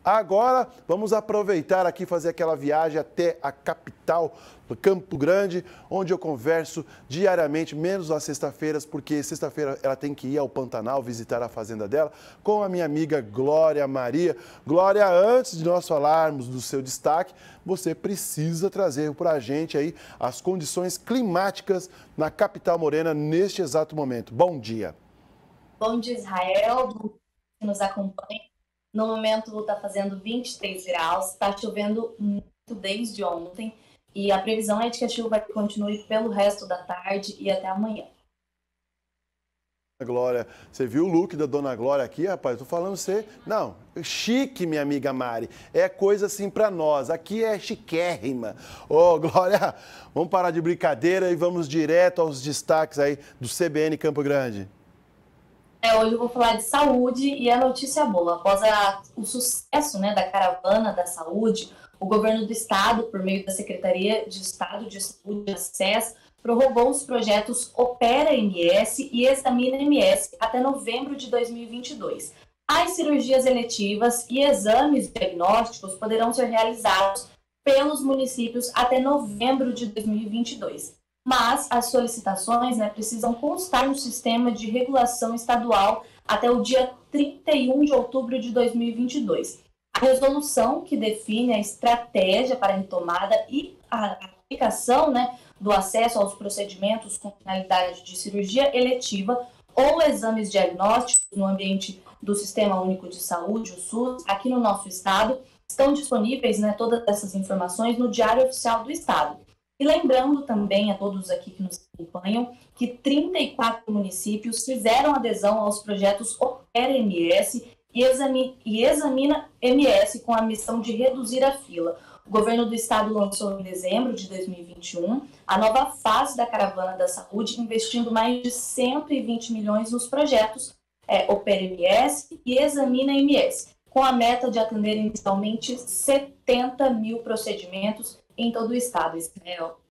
Agora, vamos aproveitar aqui, fazer aquela viagem até a capital, Campo Grande, onde eu converso diariamente, menos às sextas-feiras, porque sexta-feira ela tem que ir ao Pantanal visitar a fazenda dela, com a minha amiga Glória Maria. Glória, antes de nós falarmos do seu destaque, você precisa trazer para a gente aí as condições climáticas na capital morena neste exato momento. Bom dia. Bom dia, Israel, bom dia que nos acompanha. No momento está fazendo 23 graus, está chovendo muito desde ontem e a previsão é de que a chuva continue pelo resto da tarde e até amanhã. Glória, você viu o look da Dona Glória aqui, rapaz? Tô falando você. Não, chique, minha amiga Mari. É coisa assim pra nós. Aqui é chiquérrima. Ô, Glória, vamos parar de brincadeira e vamos direto aos destaques aí do CBN Campo Grande. Hoje eu vou falar de saúde e a notícia boa. Após o sucesso, da Caravana da Saúde, o governo do estado, por meio da Secretaria de Estado de Saúde, a SES, prorrogou os projetos Opera MS e Examina MS até novembro de 2022. As cirurgias eletivas e exames diagnósticos poderão ser realizados pelos municípios até novembro de 2022. Mas as solicitações precisam constar no sistema de regulação estadual até o dia 31 de outubro de 2022. A resolução que define a estratégia para a retomada e a aplicação do acesso aos procedimentos com finalidade de cirurgia eletiva ou exames diagnósticos no ambiente do Sistema Único de Saúde, o SUS, aqui no nosso estado, estão disponíveis todas essas informações no Diário Oficial do Estado. E lembrando também a todos aqui que nos acompanham que 34 municípios fizeram adesão aos projetos Opera MS e Examina MS com a missão de reduzir a fila. O governo do estado lançou em dezembro de 2021 a nova fase da Caravana da Saúde, investindo mais de 120 milhões nos projetos Opera MS e Examina MS, com a meta de atender inicialmente 70 mil procedimentos em todo o estado, Israel.